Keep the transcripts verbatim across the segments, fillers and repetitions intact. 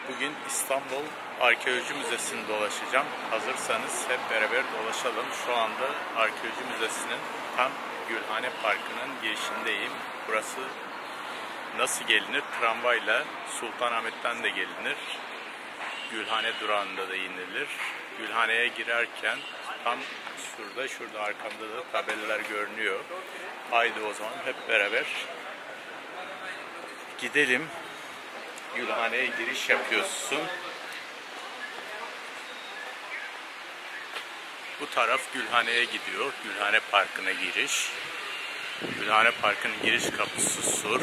Bugün İstanbul Arkeoloji Müzesi'ni dolaşacağım. Hazırsanız hep beraber dolaşalım. Şu anda Arkeoloji Müzesi'nin tam Gülhane Parkı'nın girişindeyim. Burası nasıl gelinir? Tramvayla Sultanahmet'ten de gelinir. Gülhane durağında da inilir. Gülhane'ye girerken tam şurada, şurada arkamda da tabelalar görünüyor. Haydi o zaman hep beraber gidelim. Gülhane'ye giriş yapıyorsun. Bu taraf Gülhane'ye gidiyor. Gülhane Parkı'na giriş. Gülhane Parkı'nın giriş kapısı sur.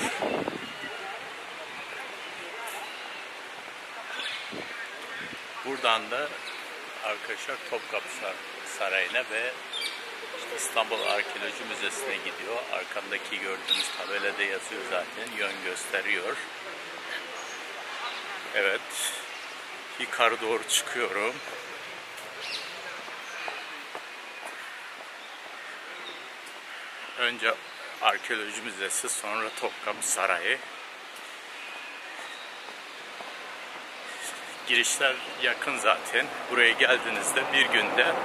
Buradan da arkadaşlar Topkapı Sarayı'na ve İstanbul Arkeoloji Müzesi'ne gidiyor. Arkamdaki gördüğünüz tabelada yazıyor zaten. Yön gösteriyor. Evet. Yukarı doğru çıkıyorum. Önce Arkeoloji Müzesi, sonra Topkapı Sarayı. Girişler yakın zaten. Buraya geldiğinizde bir günde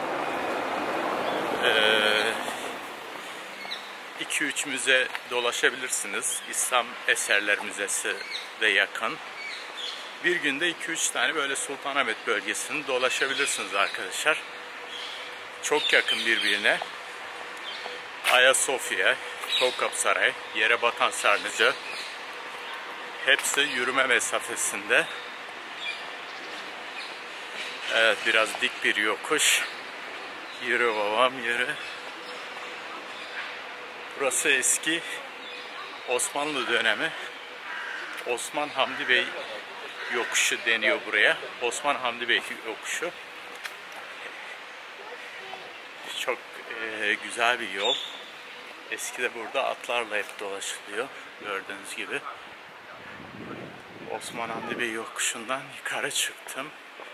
iki üç müze dolaşabilirsiniz. İslam Eserler Müzesi de yakın. Bir günde iki üç tane böyle Sultanahmet bölgesini dolaşabilirsiniz arkadaşlar. Çok yakın birbirine. Ayasofya, Topkapı Sarayı, Yerebatan Sarnıcı. Hepsi yürüme mesafesinde. Evet, biraz dik bir yokuş. Yürü babam yürü. Burası eski Osmanlı dönemi. Osman Hamdi Bey yokuşu deniyor buraya. Osman Hamdi Bey yokuşu. Çok e, güzel bir yol. Eskide burada atlarla hep dolaşılıyor. Gördüğünüz gibi. Osman Hamdi Bey yokuşundan yukarı çıktım.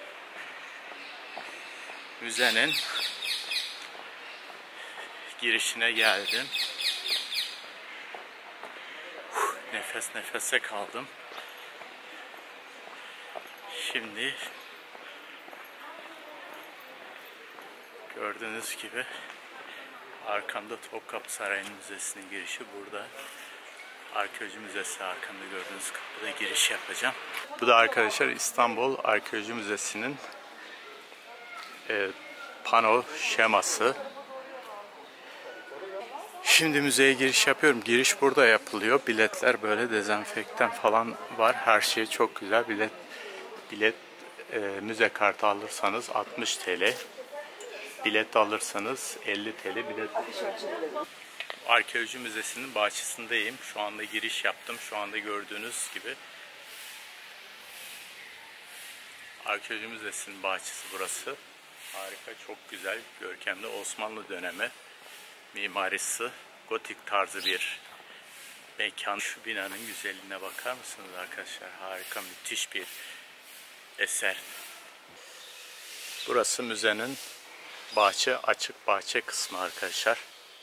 Müzenin girişine geldim. Uf, nefes nefese kaldım. Şimdi gördüğünüz gibi arkamda Topkapı Sarayı Müzesi'nin girişi burada. Arkeoloji Müzesi arkamda gördüğünüz kapıda giriş yapacağım. Bu da arkadaşlar İstanbul Arkeoloji Müzesi'nin e, pano şeması. Şimdi müzeye giriş yapıyorum. Giriş burada yapılıyor. Biletler böyle dezenfektan falan var. Her şey çok güzel. Bilet bilet e, müze kartı alırsanız altmış TL. Bilet alırsanız elli TL. Bilet. Arkeoloji Müzesi'nin bahçesindeyim. Şu anda giriş yaptım. Şu anda gördüğünüz gibi Arkeoloji Müzesi'nin bahçesi burası. Harika, çok güzel, görkemli Osmanlı dönemi mimarisi, gotik tarzı bir mekan. Şu binanın güzelliğine bakar mısınız arkadaşlar? Harika, müthiş bir eser. Burası müzenin bahçe, açık bahçe kısmı arkadaşlar.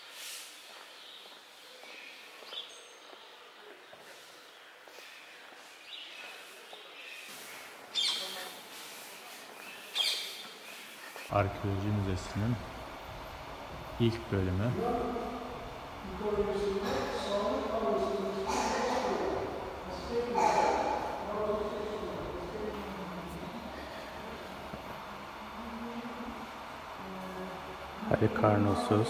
Arkeoloji Müzesi'nin ilk bölümü. Halikarnossus.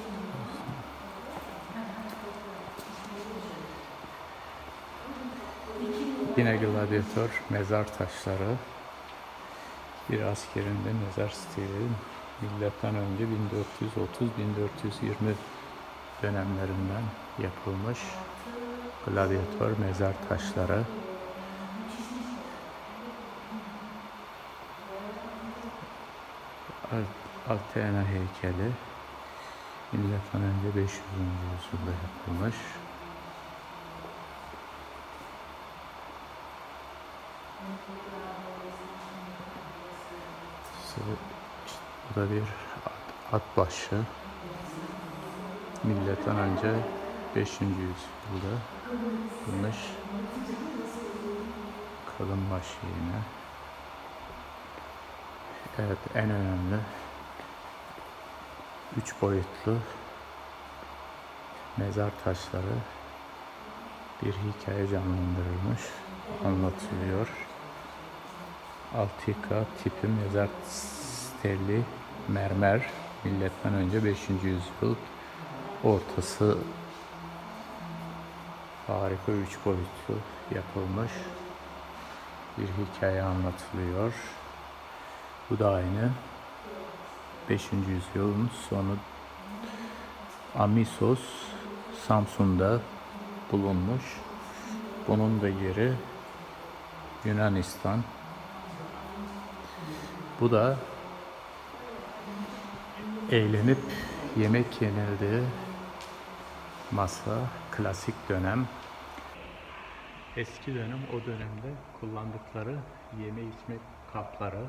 Yine gladyatör mezar taşları. Bir askerin de mezar stili. Milattan önce bin dört yüz otuz bin dört yüz yirmi dönemlerinden yapılmış gladyatör mezar taşları. Athena heykeli milattan önce beş yüzüncü yüzyılda yapılmış. Bu da bir at, at başı. Milattan önce beşinci yüzyılda yapılmış Kadın başı yine. Evet, en önemli üç boyutlu mezar taşları, bir hikaye canlandırılmış, anlatılıyor. Altika tipi mezar steli mermer, milattan önce beşinci yüzyıl ortası, harika üç boyutlu yapılmış bir hikaye anlatılıyor. Bu da aynı beşinci yüzyılın sonu, Amisos, Samsun'da bulunmuş. Bunun da yeri Yunanistan. Bu da eğlenip yemek yenildiği masa, klasik dönem. Eski dönem, o dönemde kullandıkları yeme içme kapları.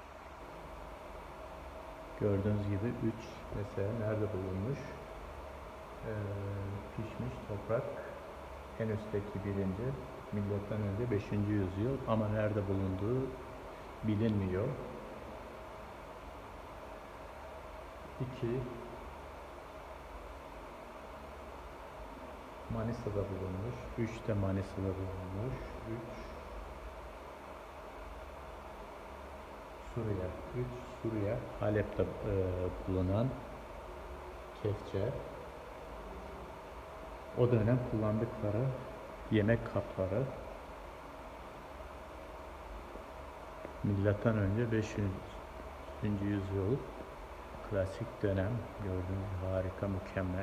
Gördüğünüz gibi üç mesela nerede bulunmuş? Ee, pişmiş toprak en üstteki birinci, milattan önce beşinci yüzyıl, ama nerede bulunduğu bilinmiyor. İki, Manisa'da bulunmuş. Üç de Manisa'da bulunmuş. Üç, Suriye. Üç, Suriye, Halep'te e, bulunan kefçe. O dönem kullandıkları yemek kapları. Milattan önce beşinci yüzyıl klasik dönem. Gördüğünüz harika, mükemmel.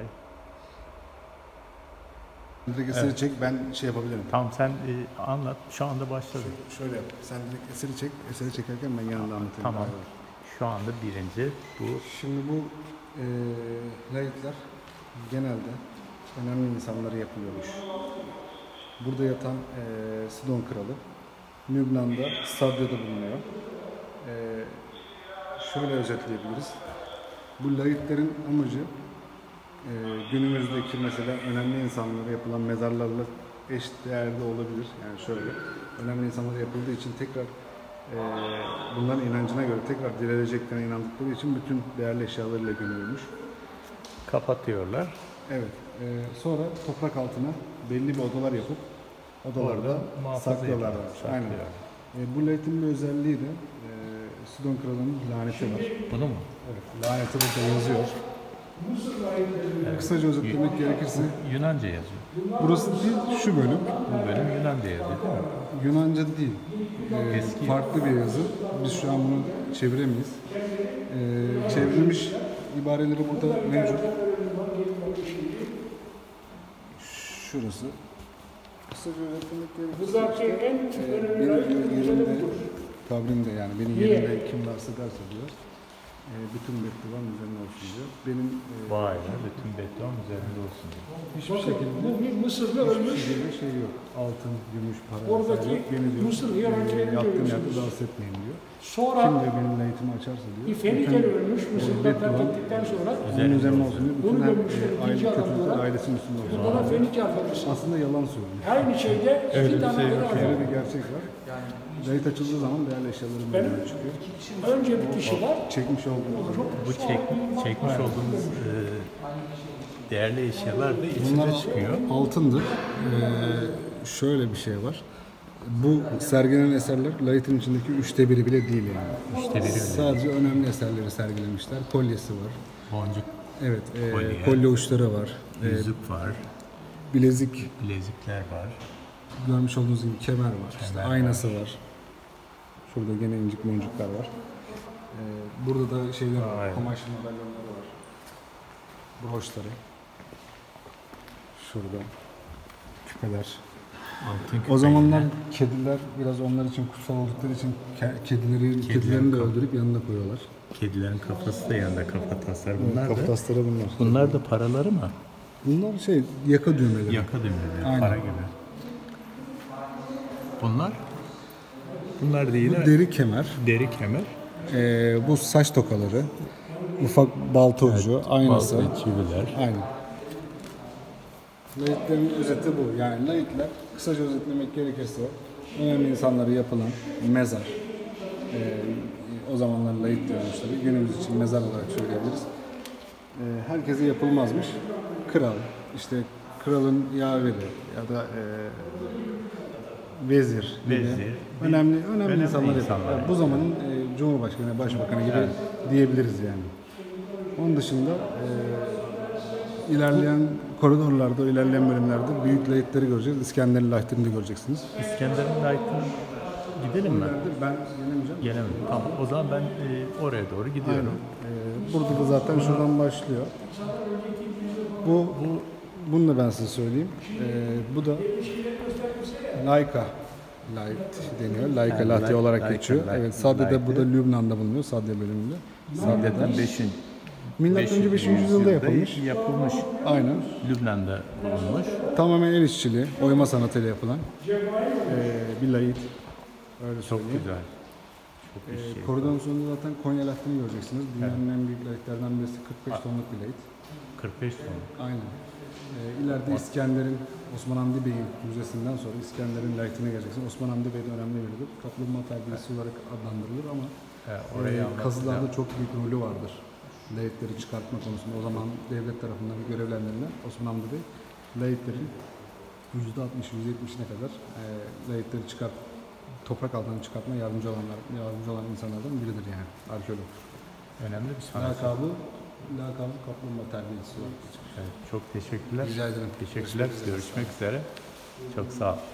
Direkt eseri evet. Çek, ben şey yapabilirim. Tamam, sen e, anlat. Şu anda başladı. Ş- şöyle yap. Sen direkt eseri çek. Eseri çekerken ben yanında anlatayım. Tamam. Abi. Şu anda birinci bu. Şimdi bu e, layıklar genelde önemli insanlara yapılıyormuş. Burada yatan e, Sidon kralı Lübnan'da Sadya'da bulunuyor. E, şöyle özetleyebiliriz. Bu layıkların amacı e, günümüzdeki mesela önemli insanlara yapılan mezarlarla eş değerde olabilir. Yani şöyle, önemli insanlara yapıldığı için tekrar e, bunların inancına göre tekrar dirileceklerine inandıkları için bütün değerli eşyalarıyla gömülmüş. Kapatıyorlar. Evet. E, sonra toprak altına belli bir odalar yapıp odalarda saklıyorlar. Aynen. E, bu layıkın bir özelliği de e, Sidon kralının laneti var. Bunu mu? Evet. Laneti burada yazıyor. Evet. Kısaca özetlemek gerekirse Yunanca yazıyor. Burası değil, şu bölüm. Bu bölüm Yunanca yazıyor değil mi? Yunanca değil. Ee, Eski. Farklı bir yazı. Biz şu an bunu çeviremeyiz. Ee, çevrilmiş ibareleri burada mevcut. Şurası. Kısaca özetlemek gerekirse e, benim yerimde, kabrimde yani benim yerimde kim varsa derse diyor. E, bütün beddua üzerine olsun diyor. Benim e, Vay be, bütün beddua üzerinde olsun diyor. Hiçbir şekilde bu bir Mısırlı ölmüş. Hiçbir şey yok. Altın, gümüş, para Oradaki yok. Beni diyor, Mısır e, hiyerarşilerini yattığım yerde görüyorsunuz. rahatsız etmeyin diyor. Sonra Kim de benim layıtımı açarsa diyor. bir Fenikeli ölmüş. Mısır'da terk bedduam ettikten sonra onun üzerine olsun diyor. Bütün bunu her gömmüşler. e, aile İkinci adam kötülükler olarak. ailesinin üstünde olsun. Burada da Fenike alfabesi. Aslında yalan söylüyor. Aynı şeyde iki tane şey adı yok. var. Böyle bir gerçek var. Layıt açıldığı zaman değerli eşyaların meydana çıkıyor. Önce bir kişi var. Çekmiş olduğumuz Bu çek, çekmiş olduğumuz e, değerli eşyalar da içinde bunlar çıkıyor. altındır. Ee, şöyle bir şey var. Bu sergilenen eserler layıtın içindeki üçte biri bile değil yani. Üçte biri bile Sadece önemli eserleri sergilemişler. Kolyesi var. Boncuk, Evet, e, Kolye. kolye uçları var. E, yüzük var, bilezik, bilezikler var. görmüş olduğunuz gibi kemer var. İşte Kemer aynası var. Şurada gene incik boncuklar var. E, burada da şeyler var. Aynen. Kumaşlı madalyonları var. Broşları. Şurada küpeler. Altın O zamanlar küpeyle. kediler biraz onlar için kutsal oldukları için ke- kedileri kedilerini de kaf- öldürüp yanına koyuyorlar. Kedilerin kafası da yanında, kafa tasları bunlar Kapı da. tasları bunlar. Bunlar da paraları mı? Bunlar şey yaka düğmeleri. Yaka düğmeleri, Aynen. para gibi. Bunlar? Bunlar da yine Bu deri kemer. deri kemer. Ee, bu saç tokaları. Ufak balta ucu, aynası. Bazı çiviler. Aynen. Layıkların özeti bu. Yani layıklar kısaca özetlemek gerekirse önemli insanlara yapılan mezar. Ee, o zamanlar layık diyormuş tabii. Günümüz için mezar olarak söyleyebiliriz. Ee, herkese yapılmazmış. Kral, işte kralın yaveri ya da e, vezir gibi Vezir, önemli önemli, önemli insanlar insanlar yapıyor. yani. Bu zamanın e, cumhurbaşkanı, başbakanı gibi Evet. diyebiliriz yani. Onun dışında e, ilerleyen koridorlarda, ilerleyen bölümlerde büyük layıkları göreceğiz. İskender'in layıklarını da göreceksiniz. İskender'in layıkına gidelim mi? Ben gelemeyeceğim. Gelemem. Tamam. O zaman ben e, oraya doğru gidiyorum. Ee, burada da zaten şuradan başlıyor. Bu, bu bunu da ben size söyleyeyim. Ee, bu da Laika Light deniyor. Laika Yani Latte Laika- olarak Laika geçiyor. Latte- Evet, Sade'de bu da Latte. Lübnan'da bulunuyor. Sade bölümünde. Sade'de. Milattan beşinci Milattan önce beşinci yüzyılda yapılmış. Yapılmış. Aynen. Lübnan'da bulunmuş. Tamamen el işçiliği, oyma sanatıyla yapılan ee, bir layit. Öyle Çok söyleyeyim. güzel. Çok Ee, bir şey. koridorun sonunda zaten Konya Latte'ni göreceksiniz. Dünyanın en büyük layitlerden birisi kırk beş tonluk bir layit. kırk beş ton. Aynen. Ee, ileride İskender'in, Osman Hamdi Bey'in müzesinden sonra İskender'in layıkına geleceksin. Osman Hamdi Bey de önemli biridir. Kaplumbağa terbiyesi olarak adlandırılır ama He, e, orayı kazılarda anlatacağım. çok büyük rolü vardır. Layıkları çıkartma konusunda o zaman devlet tarafından görevlendirilen Osman Hamdi Bey layıkların yüzde altmış yüzde yetmişine kadar e, layıkları çıkart toprak altından çıkartma yardımcı olanlar yardımcı olan insanlardan biridir yani arkeolog. Önemli bir sanatçı. Lakabı lakabı kaplumbağa terbiyesi olarak geçer. Evet, çok teşekkürler. Rica ederim. Teşekkürler. Görüşmek üzere. Görüşmek üzere. Çok sağ ol.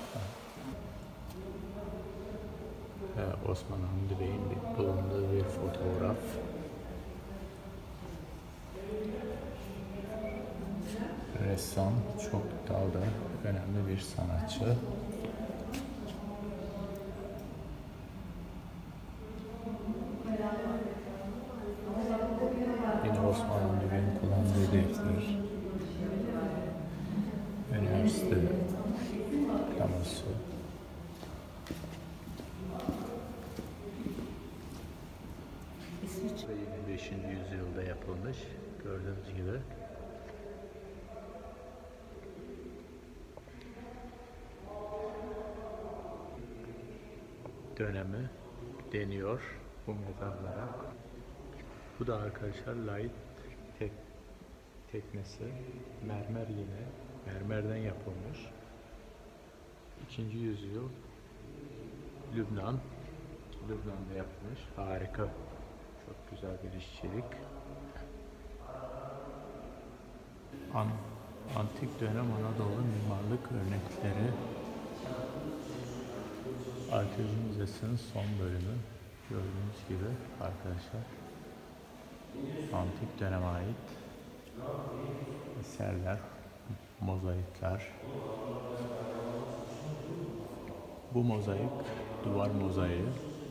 Ee, Osman Hamdi Bey'in bir bulunduğu bir fotoğraf. Ressam, çok dalda önemli bir sanatçı. Yine Osman Hamdi Bey'in kullandığı defter. Üniversite diploması. Ve yine beşinci yüzyılda yapılmış. Gördüğünüz gibi. Dönemi deniyor bu mezarlara. Bu da arkadaşlar light tek, teknesi. Mermer yine. Mermerden yapılmış. İkinci yüzyıl Lübnan. Lübnan'da yapılmış. Harika. Çok güzel bir işçilik. An, antik dönem Anadolu mimarlık örnekleri. Arkeoloji Müzesi'nin son bölümü. Gördüğünüz gibi arkadaşlar. Antik döneme ait eserler, mozaikler. Bu mozaik duvar mozaiği.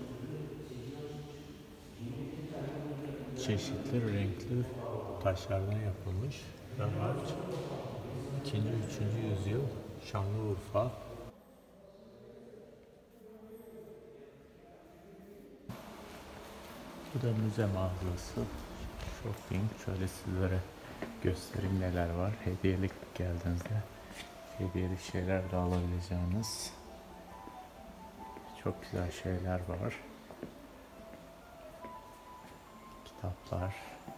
Çeşitli renkli taşlardan yapılmış ve harç. ikinci. üçüncü yüzyıl Şanlıurfa. Bu da müze mağazası. Shopping. Şöyle sizlere göstereyim neler var. Hediyelik geldiğinizde hediyelik şeyler de alabileceğiniz çok güzel şeyler var. Kitaplar.